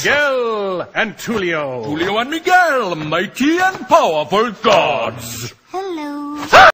Miguel and Tulio. Tulio and Miguel, mighty and powerful gods. Hello.